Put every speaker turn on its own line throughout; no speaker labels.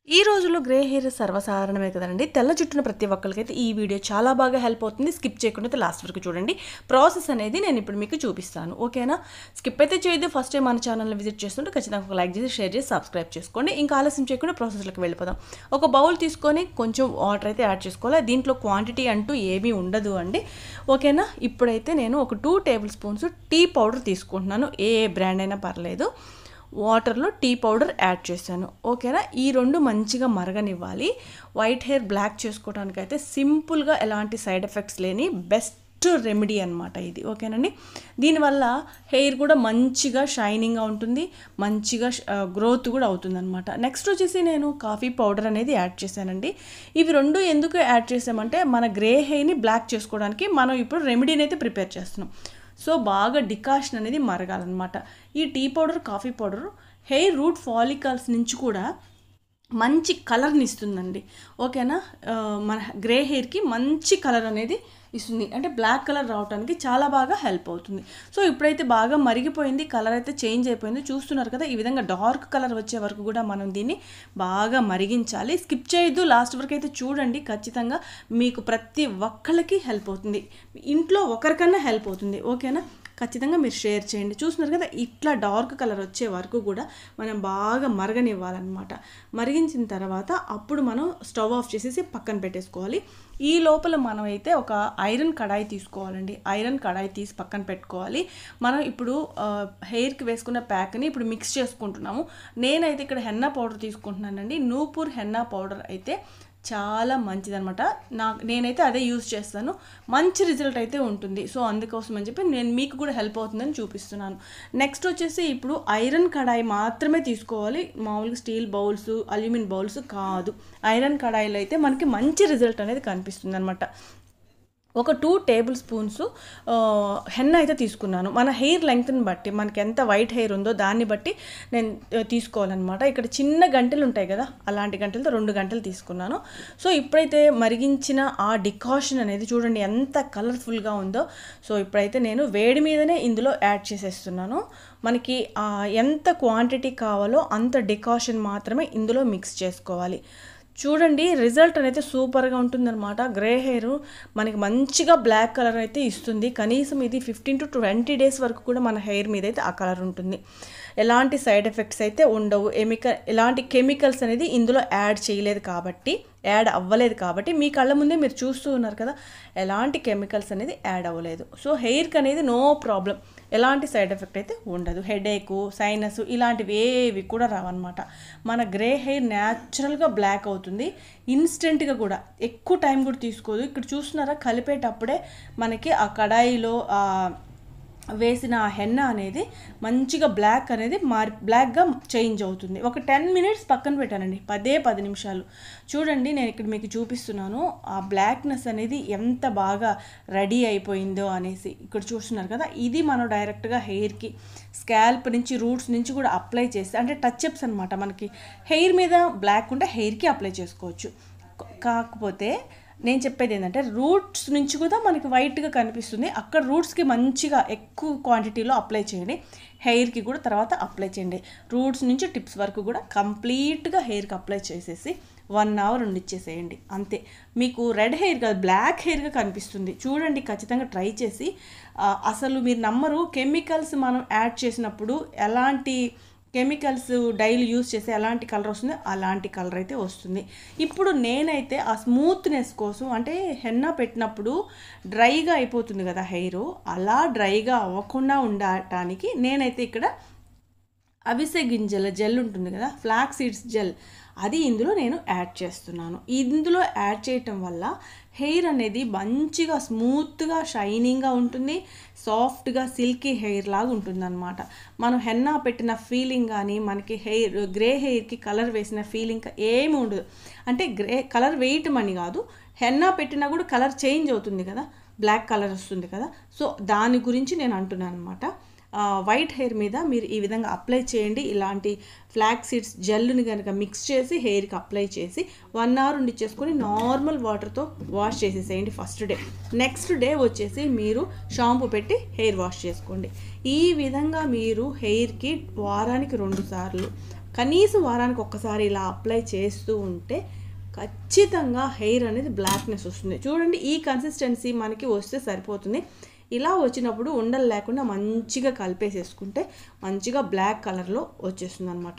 ఈ రోజుల్లో grey hair సర్వసాధారణమే కదండి. తెల్ల జుట్టున ప్రతి ఒక్కరికైతే ఈ వీడియో చాలా బాగా హెల్ప్ అవుతుంది. స్కిప్ చేయకుండా అయితే లాస్ట్ వరకు చూడండి. ప్రాసెస్ అనేది నేను ఇప్పుడు మీకు చూపిస్తాను. ఓకేనా? స్కిప్ అయితే చేయొద్దు. ఫస్ట్ టైం మన ఛానల్ని విజిట్ చేస్తుంటే ఖచ్చితంగా ఒక లైక్ చేసి, షేర్ చేసి, సబ్స్క్రైబ్ చేసుకోండి. ఇంకా ఆలస్యం చేయకుండా ప్రాసెస్లోకి వెళ్ళిపోదాం. ఒక బౌల్ తీసుకొని కొంచెం వాటర్ అయితే యాడ్ చేసుకోవాలి. దీంట్లో క్వాంటిటీ అంటూ ఏమీ ఉండదు అండి. ఓకేనా? ఇప్పుడైతే నేను ఒక 2 టేబుల్ స్పూన్స్ టీ పౌడర్ తీసుకుంటున్నాను. ఏ బ్రాండ్ అయినా పర్లేదు. వాటర్లో టీ పౌడర్ యాడ్ చేశాను. ఓకేనా? ఈ రెండు మంచిగా మరగనివ్వాలి. వైట్ హెయిర్ బ్లాక్ చేసుకోవడానికి అయితే సింపుల్గా ఎలాంటి సైడ్ ఎఫెక్ట్స్ లేని బెస్ట్ రెమెడీ అనమాట ఇది. ఓకేనండి? దీనివల్ల హెయిర్ కూడా మంచిగా షైనింగ్గా ఉంటుంది, మంచిగా గ్రోత్ కూడా అవుతుంది అనమాట. నెక్స్ట్ వచ్చేసి నేను కాఫీ పౌడర్ అనేది యాడ్ చేశానండి. ఇవి రెండు ఎందుకు యాడ్ చేసామంటే మన గ్రే హెయిర్ని బ్లాక్ చేసుకోవడానికి మనం ఇప్పుడు రెమెడీని అయితే ప్రిపేర్ చేస్తున్నాం. సో బాగా డికాషన్ అనేది మరగాలన్నమాట. ఈ tea powder, coffee powder hair root follicles నుంచి కూడా మంచి కలర్ని ఇస్తుందండి. ఓకేనా? మన గ్రే హెయిర్కి మంచి కలర్ అనేది ఇస్తుంది. అంటే బ్లాక్ కలర్ రావడానికి చాలా బాగా హెల్ప్ అవుతుంది. సో ఇప్పుడైతే బాగా మరిగిపోయింది, కలర్ అయితే చేంజ్ అయిపోయింది. చూస్తున్నారు కదా, ఈ విధంగా డార్క్ కలర్ వచ్చే వరకు కూడా మనం దీన్ని బాగా మరిగించాలి. స్కిప్ చేయొద్దు, లాస్ట్ వరకు అయితే చూడండి. ఖచ్చితంగా మీకు ప్రతి ఒక్కళ్ళకి హెల్ప్ అవుతుంది, ఇంట్లో ఒకరికన్నా హెల్ప్ అవుతుంది. ఓకేనా? ఖచ్చితంగా మీరు షేర్ చేయండి. చూస్తున్నారు కదా, ఇట్లా డార్క్ కలర్ వచ్చే వరకు కూడా మనం బాగా మరగనివ్వాలన్నమాట. మరిగించిన తర్వాత అప్పుడు మనం స్టవ్ ఆఫ్ చేసేసి పక్కన పెట్టేసుకోవాలి. ఈ లోపల మనం అయితే ఒక ఐరన్ కడాయి తీసుకోవాలండి. ఐరన్ కడాయి తీసి పక్కన పెట్టుకోవాలి. మనం ఇప్పుడు హెయిర్కి వేసుకున్న ప్యాక్ని ఇప్పుడు మిక్స్ చేసుకుంటున్నాము. నేనైతే ఇక్కడ హెన్నా పౌడర్ తీసుకుంటున్నానండి. నూపూర్ హెన్నా పౌడర్ అయితే చాలా మంచిదనమాట. నేనైతే అదే యూజ్ చేస్తాను. మంచి రిజల్ట్ అయితే ఉంటుంది. సో అందుకోసం అని చెప్పి నేను మీకు కూడా హెల్ప్ అవుతుందని చూపిస్తున్నాను. నెక్స్ట్ వచ్చేసి ఇప్పుడు ఐరన్ కడాయి మాత్రమే తీసుకోవాలి. మామూలుగా స్టీల్ బౌల్స్, అల్యూమినియం బౌల్స్ కాదు. ఐరన్ కడాయిలో అయితే మనకి మంచి రిజల్ట్ అనేది కనిపిస్తుంది అనమాట. ఒక 2 టేబుల్ స్పూన్స్ హెన్నా అయితే తీసుకున్నాను. మన హెయిర్ లెంగ్త్ని బట్టి, మనకి ఎంత వైట్ హెయిర్ ఉందో దాన్ని బట్టి నేను తీసుకోవాలన్నమాట. ఇక్కడ చిన్న గంటెలు ఉంటాయి కదా, అలాంటి గంటలతో 2 గంటలు తీసుకున్నాను. సో ఇప్పుడైతే మరిగించిన ఆ డికాషన్ అనేది చూడండి ఎంత కలర్ఫుల్గా ఉందో. సో ఇప్పుడైతే నేను వేడి మీదనే ఇందులో యాడ్ చేసేస్తున్నాను. మనకి ఎంత క్వాంటిటీ కావాలో అంత డికాషన్ మాత్రమే ఇందులో మిక్స్ చేసుకోవాలి. చూడండి, రిజల్ట్ అనేది సూపర్గా ఉంటుందన్నమాట. గ్రే హెయిర్ మనకి మంచిగా బ్లాక్ కలర్ అయితే ఇస్తుంది. కనీసం ఇది 15 to 20 డేస్ వరకు కూడా మన హెయిర్ మీద అయితే ఆ కలర్ ఉంటుంది. ఎలాంటి సైడ్ ఎఫెక్ట్స్ అయితే ఉండవు. ఎలాంటి కెమికల్స్ అనేది ఇందులో యాడ్ అవ్వలేదు కాబట్టి మీ కళ్ళ ముందే మీరు చూస్తూ ఉన్నారు కదా, ఎలాంటి కెమికల్స్ అనేది యాడ్ అవ్వలేదు. సో హెయిర్కి అనేది నో ప్రాబ్లం, ఎలాంటి సైడ్ ఎఫెక్ట్ అయితే ఉండదు. హెడేకు, సైనస్ ఇలాంటివి ఏవి కూడా రావన్నమాట. మన గ్రే హెయిర్ న్యాచురల్గా బ్లాక్ అవుతుంది ఇన్స్టెంట్గా కూడా. ఎక్కువ టైం కూడా తీసుకోదు. ఇక్కడ చూస్తున్నారా, కలిపేటప్పుడే మనకి ఆ కడాయిలో వేసిన హెన్నా అనేది మంచిగా బ్లాక్ అనేది బ్లాక్గా చేంజ్ అవుతుంది. ఒక 10 మినిట్స్ పక్కన పెట్టానండి, 10 నిమిషాలు. చూడండి, నేను ఇక్కడ మీకు చూపిస్తున్నాను ఆ బ్లాక్నెస్ అనేది ఎంత బాగా రెడీ అయిపోయిందో అనేసి. ఇక్కడ చూస్తున్నారు కదా, ఇది మనం డైరెక్ట్గా హెయిర్కి, స్కాల్ప్ నుంచి, రూట్స్ నుంచి కూడా అప్లై చేస్తే, అంటే టచ్అప్స్ అనమాట. మనకి హెయిర్ మీద బ్లాక్ ఉంటే హెయిర్కి అప్లై చేసుకోవచ్చు. కాకపోతే నేను చెప్పేది ఏంటంటే, రూట్స్ నుంచి కూడా మనకి వైట్గా కనిపిస్తుంది. అక్కడ రూట్స్కి మంచిగా ఎక్కువ క్వాంటిటీలో అప్లై చేయండి, హెయిర్కి కూడా తర్వాత అప్లై చేయండి. రూట్స్ నుంచి టిప్స్ వరకు కూడా కంప్లీట్గా హెయిర్కి అప్లై చేసేసి 1 అవర్ ఉండిచ్చేసేయండి. అంతే, మీకు రెడ్ హెయిర్ కాదు, బ్లాక్ హెయిర్గా కనిపిస్తుంది. చూడండి, ఖచ్చితంగా ట్రై చేసి. అసలు మీరు నమ్మరు, కెమికల్స్ మనం యాడ్ చేసినప్పుడు ఎలాంటి కెమికల్స్ డైలీ యూస్ చేసి ఎలాంటి కలర్ వస్తుందో అలాంటి కలర్ అయితే వస్తుంది. ఇప్పుడు నేనైతే ఆ స్మూత్నెస్ కోసం, అంటే హెన్నా పెట్టినప్పుడు డ్రైగా అయిపోతుంది కదా హెయిర్, అలా డ్రైగా అవ్వకుండా ఉండటానికి నేనైతే ఇక్కడ అవిసె గింజల జెల్ ఉంటుంది కదా, ఫ్లాక్ సీడ్స్ జెల్, అది ఇందులో నేను యాడ్ చేస్తున్నాను. ఇందులో యాడ్ చేయటం వల్ల హెయిర్ అనేది మంచిగా స్మూత్గా షైనింగ్గా ఉంటుంది, సాఫ్ట్గా సిల్కీ హెయిర్ లాగా ఉంటుంది అనమాట. మనం హెన్నా పెట్టిన ఫీలింగ్ కానీ, మనకి గ్రే హెయిర్కి కలర్ వేసిన ఫీలింగ్ ఏమి ఉండదు. అంటే కలర్ వేయటం అని కాదు, హెన్నా పెట్టినా కూడా కలర్ చేంజ్ అవుతుంది కదా, బ్లాక్ కలర్ వస్తుంది కదా. సో దాని గురించి నేను అంటున్నాను అనమాట. వైట్ హెయిర్ మీద మీరు ఈ విధంగా అప్లై చేయండి. ఇలాంటి ఫ్లాక్ సీడ్స్ జెల్ని కనుక మిక్స్ చేసి హెయిర్కి అప్లై చేసి 1 అవర్ ఉండిచ్చేసుకొని నార్మల్ వాటర్తో వాష్ చేసేసేయండి ఫస్ట్ డే. నెక్స్ట్ డే వచ్చేసి మీరు షాంపూ పెట్టి హెయిర్ వాష్ చేసుకోండి. ఈ విధంగా మీరు హెయిర్కి వారానికి 2 సార్లు కనీసం వారానికి ఒక్కసారి ఇలా అప్లై చేస్తూ ఉంటే ఖచ్చితంగా హెయిర్ అనేది బ్లాక్నెస్ వస్తుంది. చూడండి, ఈ కన్సిస్టెన్సీ మనకి వస్తే సరిపోతుంది. ఇలా వచ్చినప్పుడు ఉండలు లేకుండా మంచిగా కలిపేసేసుకుంటే మంచిగా బ్లాక్ కలర్లో వచ్చేస్తుంది అనమాట.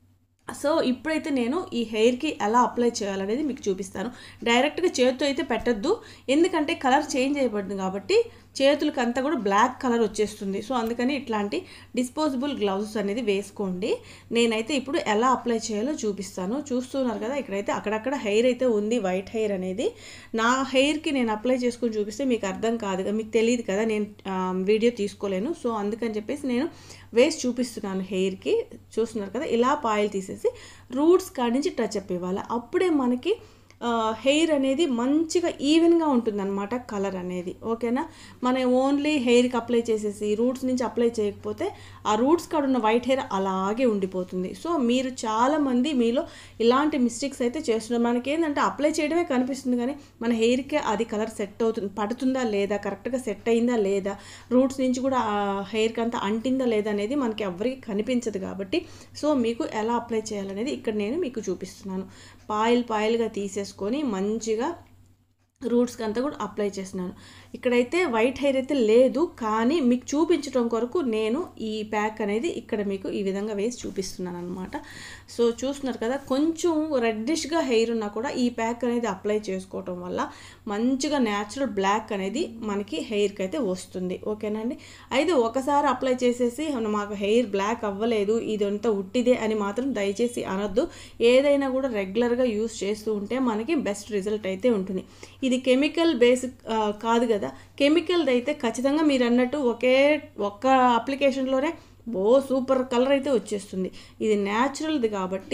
సో ఇప్పుడైతే నేను ఈ హెయిర్కి ఎలా అప్లై చేయాలనేది మీకు చూపిస్తాను. డైరెక్ట్గా చేతితో అయితే పెట్టద్దు, ఎందుకంటే కలర్ చేంజ్ అయిపోతుంది కాబట్టి చేతులకి అంతా కూడా బ్లాక్ కలర్ వచ్చేస్తుంది. సో అందుకని ఇట్లాంటి డిస్పోజబుల్ గ్లౌజెస్ అనేది వేసుకోండి. నేనైతే ఇప్పుడు ఎలా అప్లై చేయాలో చూపిస్తాను. చూస్తున్నారు కదా, ఇక్కడైతే అక్కడక్కడ హెయిర్ అయితే ఉంది, వైట్ హెయిర్ అనేది. నా హెయిర్కి నేను అప్లై చేసుకొని చూపిస్తే మీకు అర్థం కాదు, మీకు తెలియదు కదా, నేను వీడియో తీసుకోలేను. సో అందుకని చెప్పేసి నేను వేసి చూపిస్తున్నాను హెయిర్కి. చూస్తున్నారు కదా, ఇలా పాయిల్ తీసేసి రూట్స్ కాడి నుంచి టచ్ అప్ ఇవ్వాలి. అప్పుడే మనకి హెయిర్ అనేది మంచిగా ఈవెన్గా ఉంటుందన్నమాట కలర్ అనేది. ఓకేనా, మనం ఓన్లీ హెయిర్కి అప్లై చేసేసి రూట్స్ నుంచి అప్లై చేయకపోతే ఆ రూట్స్ కాడ ఉన్న వైట్ హెయిర్ అలాగే ఉండిపోతుంది. సో మీరు చాలామంది మీలో ఇలాంటి మిస్టేక్స్ అయితే చేస్తున్నారు. మనకేంటంటే అప్లై చేయడమే కనిపిస్తుంది కానీ మన హెయిర్కే అది కలర్ సెట్ అవుతుంది, పడుతుందా లేదా, కరెక్ట్గా సెట్ అయిందా లేదా, రూట్స్ నుంచి కూడా హెయిర్కి అంతా అంటిందా లేదా అనేది మనకి ఎవరికి కనిపించదు. కాబట్టి సో మీకు ఎలా అప్లై చేయాలనేది ఇక్కడ నేను మీకు చూపిస్తున్నాను. పాయిల్గా తీసేసుకొని మంచిగా రూట్స్కి అంతా కూడా అప్లై చేస్తున్నాను. ఇక్కడైతే వైట్ హెయిర్ అయితే లేదు, కానీ మీకు చూపించడం కొరకు నేను ఈ ప్యాక్ అనేది ఇక్కడ మీకు ఈ విధంగా వేసి చూపిస్తున్నాను అనమాట. సో చూస్తున్నారు కదా, కొంచెం రెడ్డిష్గా హెయిర్ ఉన్నా కూడా ఈ ప్యాక్ అనేది అప్లై చేసుకోవటం వల్ల మంచిగా న్యాచురల్ బ్లాక్ అనేది మనకి హెయిర్కి అయితే వస్తుంది. ఓకేనండి, అయితే ఒకసారి అప్లై చేసేసి మాకు హెయిర్ బ్లాక్ అవ్వలేదు, ఇదంతా ఉట్టిదే అని మాత్రం దయచేసి అనొద్దు. ఏదైనా కూడా రెగ్యులర్గా యూస్ చేస్తూ ఉంటే మనకి బెస్ట్ రిజల్ట్ అయితే ఉంటుంది. ఇది కెమికల్ బేసిక్ కాదు కదా, కెమికల్ది అయితే ఖచ్చితంగా మీరు అన్నట్టు ఒక్క అప్లికేషన్లోనే సూపర్ కలర్ అయితే వచ్చేస్తుంది. ఇది న్యాచురల్ది కాబట్టి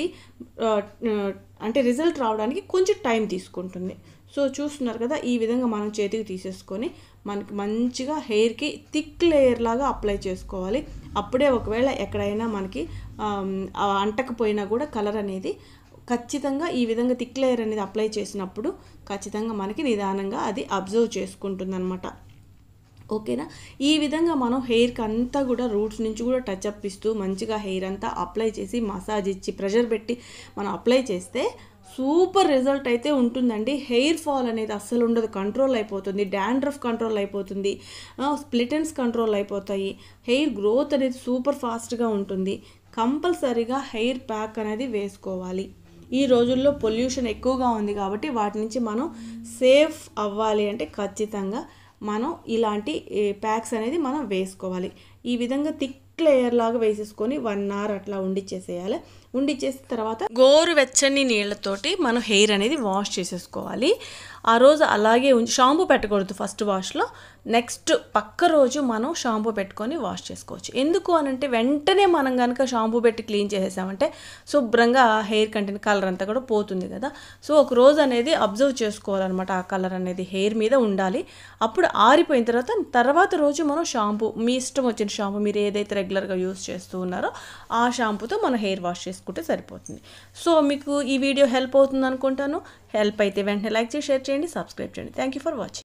అంటే రిజల్ట్ రావడానికి కొంచెం టైం తీసుకుంటుంది. సో చూస్తున్నారు కదా, ఈ విధంగా మనం చేతికి తీసేసుకొని మనకి మంచిగా హెయిర్కి థిక్ లేయర్ లాగా అప్లై చేసుకోవాలి. అప్పుడే ఒకవేళ ఎక్కడైనా మనకి అంటకపోయినా కూడా కలర్ అనేది ఖచ్చితంగా ఈ విధంగా థిక్ లేయర్ అనేది అప్లై చేసినప్పుడు ఖచ్చితంగా మనకి నిదానంగా అది అబ్జర్వ్ చేసుకుంటుందన్నమాట. ఓకేనా, ఈ విధంగా మనం హెయిర్కి అంతా కూడా రూట్స్ నుంచి కూడా టచ్ అప్ ఇస్తూ మంచిగా హెయిర్ అంతా అప్లై చేసి మసాజ్ ఇచ్చి ప్రెషర్ పెట్టి మనం అప్లై చేస్తే సూపర్ రిజల్ట్ అయితే ఉంటుందండి. హెయిర్ ఫాల్ అనేది అస్సలు ఉండదు, కంట్రోల్ అయిపోతుంది. డాండ్రఫ్ కంట్రోల్ అయిపోతుంది, స్ప్లిట్ ఎండ్స్ కంట్రోల్ అయిపోతాయి. హెయిర్ గ్రోత్ అనేది సూపర్ ఫాస్ట్గా ఉంటుంది. కంపల్సరీగా హెయిర్ ప్యాక్ అనేది వేసుకోవాలి. ఈ రోజుల్లో పొల్యూషన్ ఎక్కువగా ఉంది కాబట్టి వాటి నుంచి మనం సేఫ్ అవ్వాలి అంటే ఖచ్చితంగా మనం ఇలాంటి ప్యాక్స్ అనేది మనం వేసుకోవాలి. ఈ విధంగా థిక్ లేయర్ లాగా వేసేసుకొని 1 hour అట్లా ఉండిచ్చేసేయాలి. ఉండిచ్చేసిన తర్వాత గోరువెచ్చని నీళ్ళతోటి మనం హెయిర్ అనేది వాష్ చేసేసుకోవాలి. ఆ రోజు అలాగే షాంపూ పెట్టకూడదు ఫస్ట్ వాష్లో. నెక్స్ట్ పక్క రోజు మనం షాంపూ పెట్టుకొని వాష్ చేసుకోవచ్చు. ఎందుకు అనంటే వెంటనే మనం కనుక షాంపూ పెట్టి క్లీన్ చేసేసామంటే శుభ్రంగా హెయిర్ కంటెంట్ కలర్ అంతా కూడా పోతుంది కదా. సో ఒక రోజు అనేది అబ్జర్వ్ చేసుకోవాలన్నమాట, ఆ కలర్ అనేది హెయిర్ మీద ఉండాలి. అప్పుడు ఆరిపోయిన తర్వాత రోజు మనం షాంపూ, మీ ఇష్టం వచ్చిన షాంపూ మీరు ఏదైతే రెగ్యులర్గా యూస్ చేస్తూ ఉన్నారో ఆ షాంపూతో మనం హెయిర్ వాష్ చేసుకుంటే సరిపోతుంది. సో మీకు ఈ వీడియో హెల్ప్ అవుతుంది అనుకుంటాను. హెల్ప్ అయితే వెంటనే లైక్ చేసి షేర్ చేయండి, సబ్స్క్రైబ్ చేయండి. Thank you for watching.